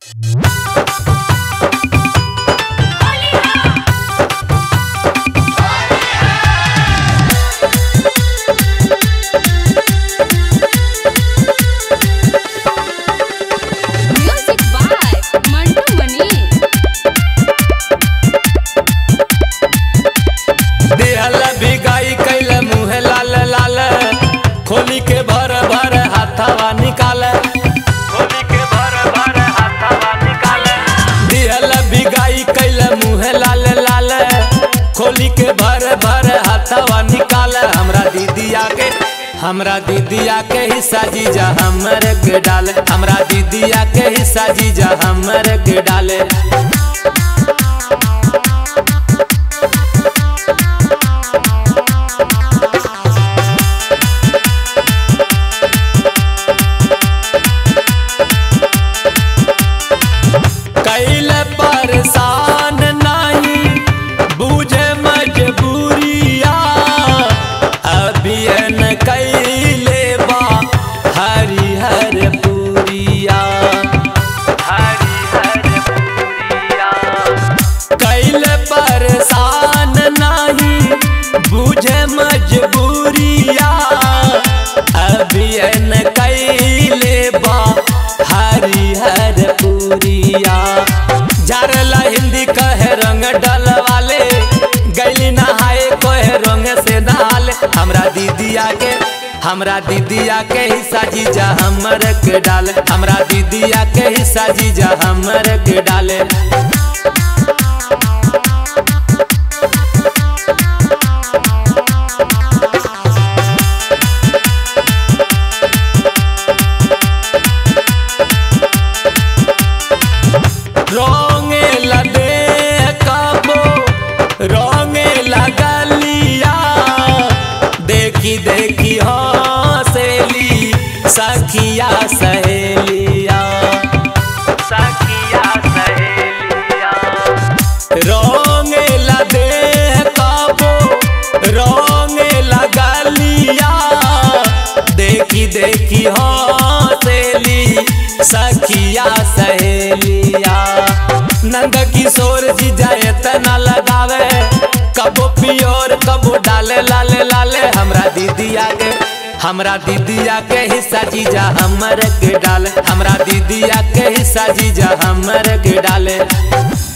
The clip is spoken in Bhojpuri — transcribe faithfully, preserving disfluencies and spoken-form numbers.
खोली के भर भर हाथवा निकाले, खोली के भर भर हाथवा निकाले। दिहल बिगाई कैले मुँह लाल लाल, खोली के भर भर हाथवा निकाले। हमरा दीदिया के हमरा दीदिया के हिस्सा जीजा हमर के डाले, हमरा दीदिया के हिस्सा जीजा हमर के डाले। कैले परेशान नहीं बुझे मजबूरिया, अभी न कैले बा हरिहर पूरिया, हरिहर पूरिया। कैले परेशान नहीं बुझे मजबूरिया, अभी न कैले बा हरिहर पूरिया। झारला हिंदी कहे रंग डल वाले, गैली नहाए कोहे रंग से नहाले। हमरा दीदिया के हमरा दीदिया के हिस्सा जीजा हमर के डाले, हमरा दीदिया के हिस्सा जीजा हमर के डाले। रोंगे लदे कबो रोंगे लगलिया, देखी देखी हंसेली सखिया सहेलिया, सखिया सहेलिया। रोंगे लदे कबो रोंगे लगलिया, देखी देखी हंसेली सखिया सहेलिया। नंद किशोर जीजा इतना लगावे, कबो पियोर कबो डाले लाले लाले। हमरा दीदिया के हमरा दीदिया के हिस्सा जीजा हमर के डाले, हमरा दीदिया के हिस्सा जीजा हमर के डाले।